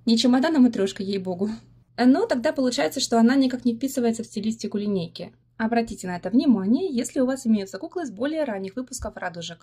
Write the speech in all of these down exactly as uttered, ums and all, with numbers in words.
Не чемодан, а матрешка, ей-богу. Но тогда получается, что она никак не вписывается в стилистику линейки. Обратите на это внимание, если у вас имеются куклы с более ранних выпусков радужек.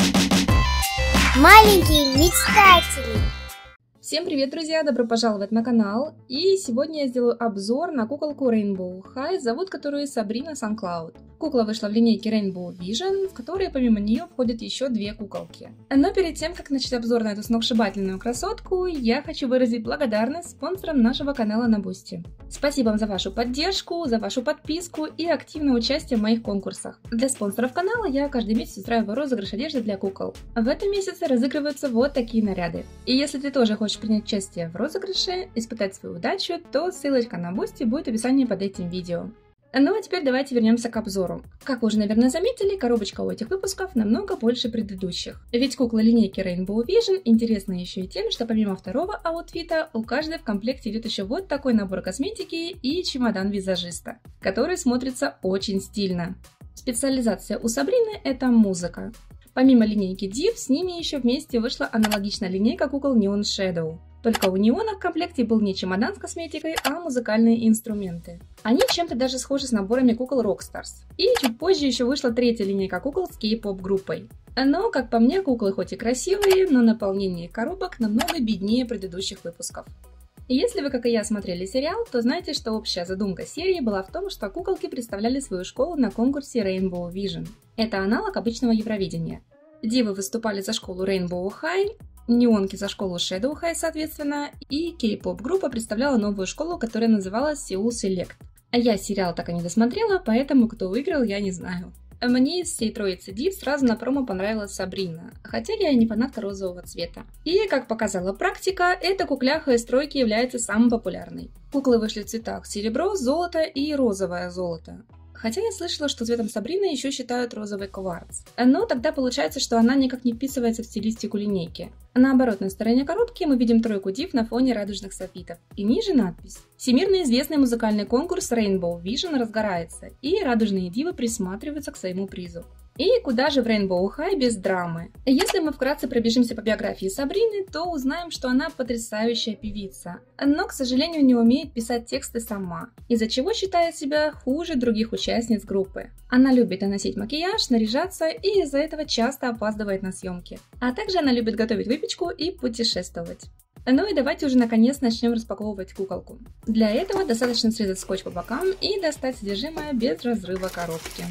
Маленькие мечтатели! Всем привет, друзья! Добро пожаловать на канал! И сегодня я сделаю обзор на куколку Rainbow High, зовут которую Sabrina Suncloud. Кукла вышла в линейке Rainbow Vision, в которой помимо нее входят еще две куколки. Но перед тем, как начать обзор на эту сногсшибательную красотку, я хочу выразить благодарность спонсорам нашего канала на Boosty. Спасибо вам за вашу поддержку, за вашу подписку и активное участие в моих конкурсах. Для спонсоров канала я каждый месяц устраиваю розыгрыш одежды для кукол. В этом месяце разыгрываются вот такие наряды. И если ты тоже хочешь принять участие в розыгрыше, испытать свою удачу, то ссылочка на Boosty будет в описании под этим видео. Ну а теперь давайте вернемся к обзору. Как вы уже, наверное, заметили, коробочка у этих выпусков намного больше предыдущих. Ведь кукла линейки Rainbow Vision интересна еще и тем, что помимо второго аутфита, у каждой в комплекте идет еще вот такой набор косметики и чемодан визажиста, который смотрится очень стильно. Специализация у Сабрины — это музыка. Помимо линейки Div, с ними еще вместе вышла аналогичная линейка кукол Neon Shadow. Только у Неона в комплекте был не чемодан с косметикой, а музыкальные инструменты. Они чем-то даже схожи с наборами кукол Rockstars. И чуть позже еще вышла третья линейка кукол с кей-поп группой. Но, как по мне, куклы хоть и красивые, но наполнение коробок намного беднее предыдущих выпусков. И если вы, как и я, смотрели сериал, то знаете, что общая задумка серии была в том, что куколки представляли свою школу на конкурсе Rainbow Vision. Это аналог обычного Евровидения. Дивы выступали за школу Rainbow High, неонки за школу Shadow High, соответственно, и кей-поп группа представляла новую школу, которая называлась Seoul Select. А я сериал так и не досмотрела, поэтому кто выиграл, я не знаю. Мне из всей троицы Див сразу на промо понравилась Сабрина, хотя я и не фанатка розового цвета. И, как показала практика, эта кукляха из тройки является самой популярной. Куклы вышли в цветах серебро, золото и розовое золото. Хотя я слышала, что цветом Сабрины еще считают розовый кварц. Но тогда получается, что она никак не вписывается в стилистику линейки. На оборотной стороне коробки мы видим тройку Див на фоне радужных софитов. И ниже надпись. Всемирно известный музыкальный конкурс Rainbow Vision разгорается, и радужные дивы присматриваются к своему призу. И куда же в Rainbow High без драмы? Если мы вкратце пробежимся по биографии Сабрины, то узнаем, что она потрясающая певица, но, к сожалению, не умеет писать тексты сама, из-за чего считает себя хуже других участниц группы. Она любит наносить макияж, наряжаться и из-за этого часто опаздывает на съемки. А также она любит готовить выпечку и путешествовать. Ну и давайте уже наконец начнем распаковывать куколку. Для этого достаточно срезать скотч по бокам и достать содержимое без разрыва коробки.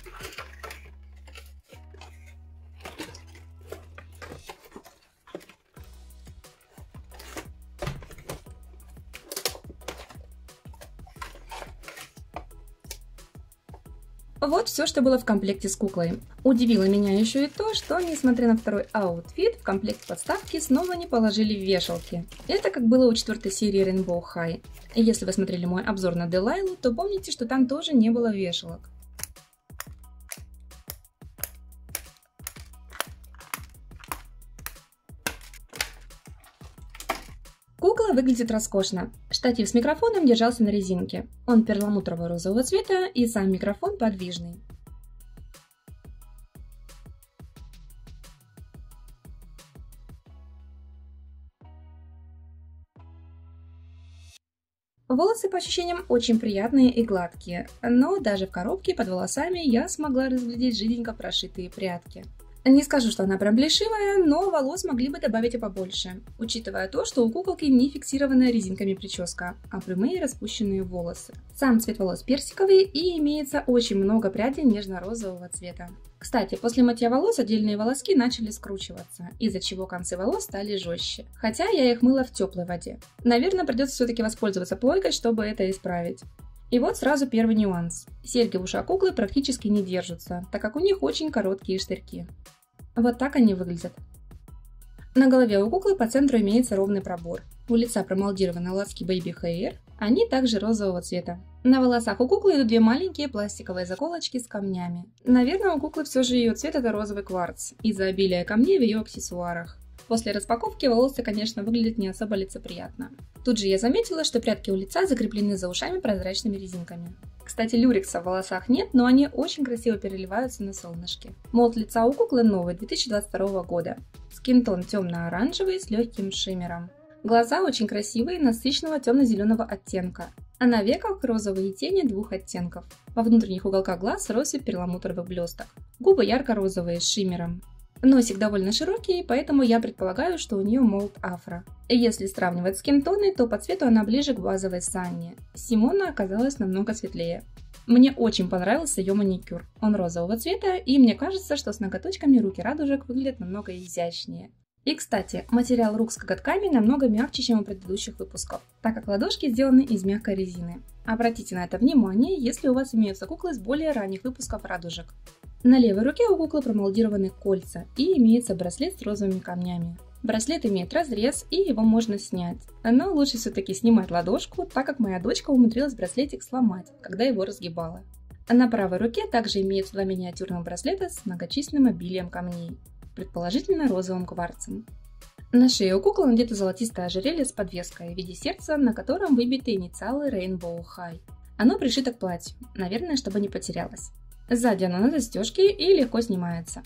Вот все, что было в комплекте с куклой. Удивило меня еще и то, что, несмотря на второй аутфит, в комплект подставки снова не положили в вешалки. Это как было у четвертой серии Rainbow High. И если вы смотрели мой обзор на Делайлу, то помните, что там тоже не было вешалок. Кукла выглядит роскошно. Штатив с микрофоном держался на резинке. Он перламутрово-розового цвета и сам микрофон подвижный. Волосы, по ощущениям, очень приятные и гладкие, но даже в коробке под волосами я смогла разглядеть жиденько прошитые прядки. Не скажу, что она прям плешивая, но волос могли бы добавить и побольше, учитывая то, что у куколки не фиксированная резинками прическа, а прямые распущенные волосы. Сам цвет волос персиковый и имеется очень много прядей нежно-розового цвета. Кстати, после мытья волос отдельные волоски начали скручиваться, из-за чего концы волос стали жестче, хотя я их мыла в теплой воде. Наверное, придется все-таки воспользоваться плойкой, чтобы это исправить. И вот сразу первый нюанс. Серьги в ушах куклы практически не держатся, так как у них очень короткие штырьки. Вот так они выглядят. На голове у куклы по центру имеется ровный пробор. У лица промолдированы волоски Baby Hair, они также розового цвета. На волосах у куклы идут две маленькие пластиковые заколочки с камнями. Наверное, у куклы все же ее цвет это розовый кварц, из-за обилия камней в ее аксессуарах. После распаковки волосы, конечно, выглядят не особо лицеприятно. Тут же я заметила, что прядки у лица закреплены за ушами прозрачными резинками. Кстати, люрекса в волосах нет, но они очень красиво переливаются на солнышке. Молд лица у куклы новый, две тысячи двадцать второго года. Скинтон темно-оранжевый с легким шиммером. Глаза очень красивые, насыщенного темно-зеленого оттенка, а на веках розовые тени двух оттенков. Во внутренних уголках глаз россыпь перламутровых блесток. Губы ярко-розовые с шиммером. Носик довольно широкий, поэтому я предполагаю, что у нее молд афро. Если сравнивать скинтоны, то по цвету она ближе к базовой Санни. Симона оказалась намного светлее. Мне очень понравился ее маникюр. Он розового цвета, и мне кажется, что с ноготочками руки радужек выглядят намного изящнее. И, кстати, материал рук с коготками намного мягче, чем у предыдущих выпусков, так как ладошки сделаны из мягкой резины. Обратите на это внимание, если у вас имеются куклы с более ранних выпусков радужек. На левой руке у куклы промолдированы кольца и имеется браслет с розовыми камнями. Браслет имеет разрез, и его можно снять. Но лучше все-таки снимать ладошку, так как моя дочка умудрилась браслетик сломать, когда его разгибала. На правой руке также имеется два миниатюрных браслета с многочисленным обилием камней, предположительно розовым кварцем. На шее у куклы надето золотистое ожерелье с подвеской в виде сердца, на котором выбиты инициалы Rainbow High. Оно пришито к платью, наверное, чтобы не потерялось. Сзади оно на застежке и легко снимается.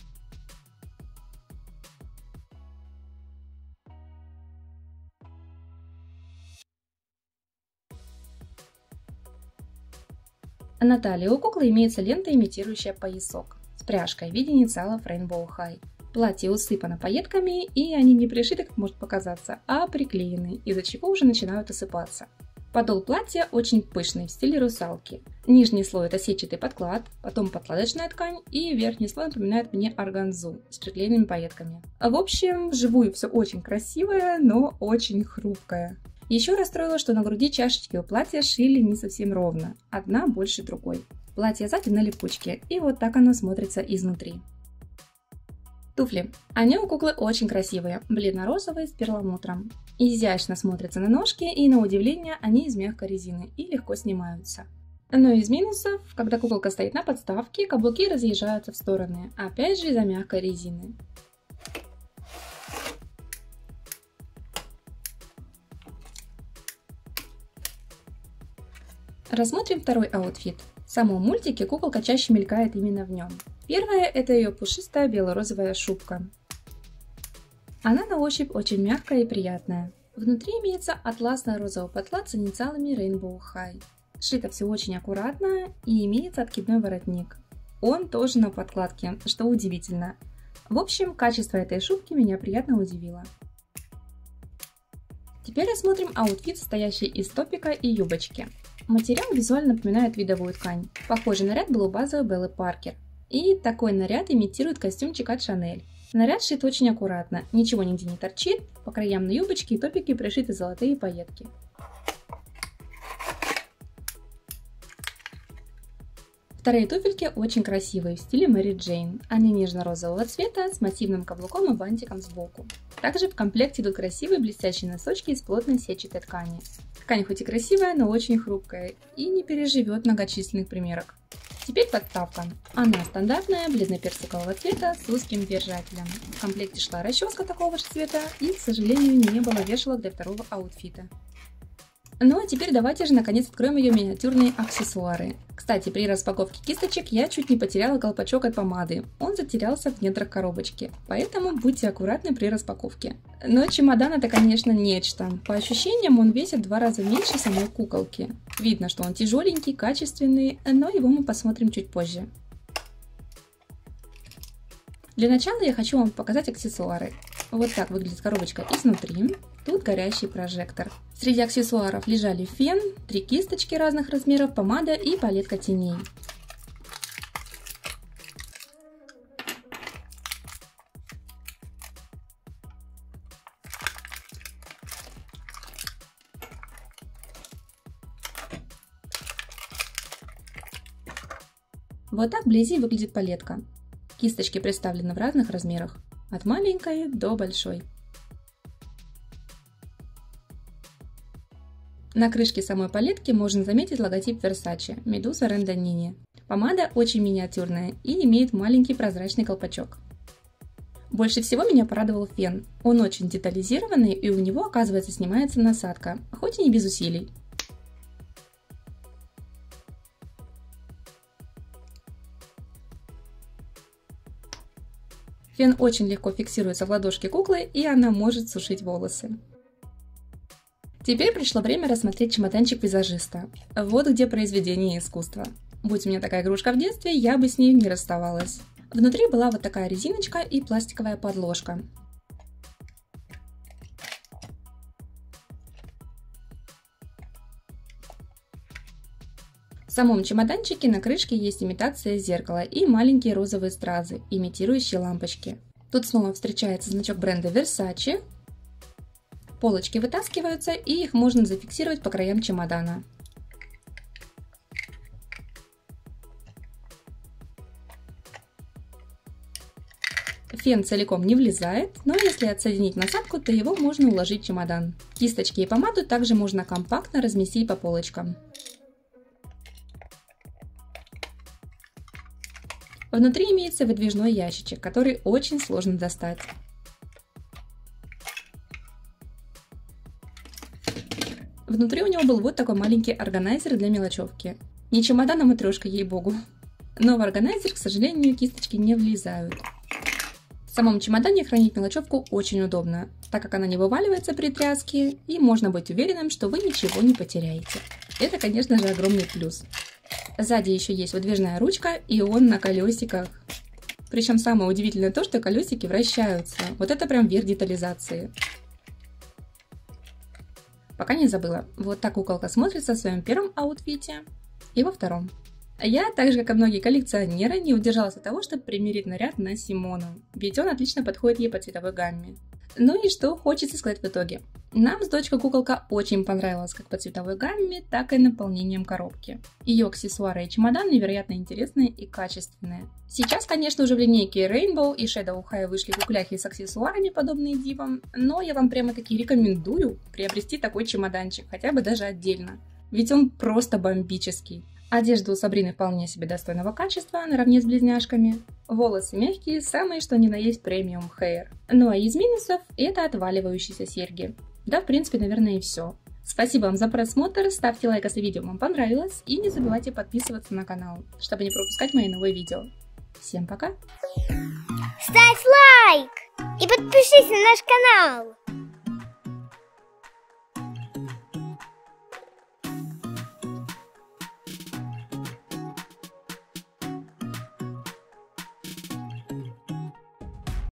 На талии у куклы имеется лента, имитирующая поясок, с пряжкой в виде инициалов Rainbow High. Платье усыпано пайетками, и они не пришиты, как может показаться, а приклеены, из-за чего уже начинают осыпаться. Подол платья очень пышный, в стиле русалки. Нижний слой это сетчатый подклад, потом подкладочная ткань, и верхний слой напоминает мне органзу с приклеенными пайетками. В общем, вживую все очень красивое, но очень хрупкое. Еще расстроило, что на груди чашечки у платья шили не совсем ровно, одна больше другой. Платье сзади на липучке, и вот так оно смотрится изнутри. Туфли. Они у куклы очень красивые, бледно-розовые с перламутром. Изящно смотрятся на ножки, и на удивление они из мягкой резины и легко снимаются. Но из минусов, когда куколка стоит на подставке, каблуки разъезжаются в стороны, опять же из-за мягкой резины. Рассмотрим второй аутфит. В самом мультике куколка чаще мелькает именно в нем. Первое – это ее пушистая бело-розовая шубка. Она на ощупь очень мягкая и приятная. Внутри имеется атласный розовый подклад с инициалами Rainbow High. Сшито все очень аккуратно и имеется откидной воротник. Он тоже на подкладке, что удивительно. В общем, качество этой шубки меня приятно удивило. Теперь рассмотрим аутфит, состоящий из топика и юбочки. Материал визуально напоминает видовую ткань. Похожий наряд был у базовой Беллы Паркер. И такой наряд имитирует костюмчик от Шанель. Наряд шит очень аккуратно, ничего нигде не торчит, по краям на юбочке и топике пришиты золотые пайетки. Вторые туфельки очень красивые, в стиле Мэри Джейн. Они нежно-розового цвета, с массивным каблуком и бантиком сбоку. Также в комплекте идут красивые блестящие носочки из плотной сетчатой ткани. Ткань хоть и красивая, но очень хрупкая и не переживет многочисленных примерок. Теперь подставка. Она стандартная, бледно-персикового цвета с узким держателем. В комплекте шла расческа такого же цвета и, к сожалению, не было вешалок для второго аутфита. Ну а теперь давайте же наконец откроем ее миниатюрные аксессуары. Кстати, при распаковке кисточек я чуть не потеряла колпачок от помады. Он затерялся в недрах коробочки, поэтому будьте аккуратны при распаковке. Но чемодан это, конечно, нечто. По ощущениям он весит в два раза меньше самой куколки. Видно, что он тяжеленький, качественный, но его мы посмотрим чуть позже. Для начала я хочу вам показать аксессуары. Вот так выглядит коробочка изнутри. Тут горящий прожектор. Среди аксессуаров лежали фен, три кисточки разных размеров, помада и палетка теней. Вот так вблизи выглядит палетка. Кисточки представлены в разных размерах, от маленькой до большой. На крышке самой палетки можно заметить логотип Versace Medusa Randonini. Помада очень миниатюрная и имеет маленький прозрачный колпачок. Больше всего меня порадовал фен. Он очень детализированный и у него, оказывается, снимается насадка, хоть и не без усилий. Фен очень легко фиксируется в ладошке куклы, и она может сушить волосы. Теперь пришло время рассмотреть чемоданчик визажиста. Вот где произведение искусства. Будь у меня такая игрушка в детстве, я бы с ней не расставалась. Внутри была вот такая резиночка и пластиковая подложка. В самом чемоданчике на крышке есть имитация зеркала и маленькие розовые стразы, имитирующие лампочки. Тут снова встречается значок бренда Versace. Полочки вытаскиваются, и их можно зафиксировать по краям чемодана. Фен целиком не влезает, но если отсоединить насадку, то его можно уложить в чемодан. Кисточки и помаду также можно компактно разместить по полочкам. Внутри имеется выдвижной ящичек, который очень сложно достать. Внутри у него был вот такой маленький органайзер для мелочевки. Не чемодан, а матрешка, ей-богу. Но в органайзер, к сожалению, кисточки не влезают. В самом чемодане хранить мелочевку очень удобно, так как она не вываливается при тряске, и можно быть уверенным, что вы ничего не потеряете. Это, конечно же, огромный плюс. Сзади еще есть выдвижная ручка, и он на колесиках. Причем самое удивительное то, что колесики вращаются. Вот это прям верх детализации. Пока не забыла. Вот так куколка смотрится в своем первом аутфите и во втором. Я, так же как и многие коллекционеры, не удержалась от того, чтобы примерить наряд на Симону, ведь он отлично подходит ей по цветовой гамме. Ну и что хочется сказать в итоге. Нам с дочкой куколка очень понравилась как по цветовой гамме, так и наполнением коробки. Ее аксессуары и чемодан невероятно интересные и качественные. Сейчас, конечно, уже в линейке Rainbow и Shadow High вышли кукляхи с аксессуарами, подобные дивам, но я вам прямо-таки рекомендую приобрести такой чемоданчик, хотя бы даже отдельно, ведь он просто бомбический. Одежда у Сабрины вполне себе достойного качества, наравне с близняшками. Волосы мягкие, самые что ни на есть премиум hair. Ну а из минусов это отваливающиеся серьги. Да, в принципе, наверное, и все. Спасибо вам за просмотр, ставьте лайк, если видео вам понравилось, и не забывайте подписываться на канал, чтобы не пропускать мои новые видео. Всем пока! Ставь лайк и подпишись на наш канал!